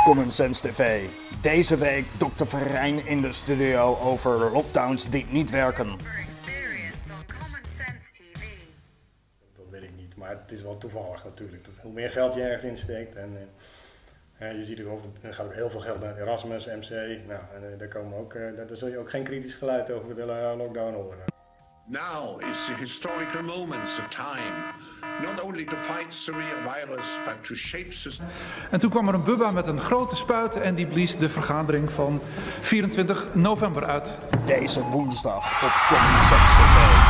Common Sense TV. Deze week Dr. Verijn in de studio over lockdowns die niet werken. Dat weet ik niet, maar het is wel toevallig natuurlijk. Dat hoe meer geld je ergens insteekt en je ziet er gaat ook heel veel geld naar Erasmus, MC. Nou, en daar zul je ook geen kritisch geluid over de lockdown horen. Now is the historical moment, the time, not only to fight the real virus, but to shape system. En toen kwam er een bubba met een grote spuit en die blies de vergadering van 24 november uit. Deze woensdag op Common Sense TV.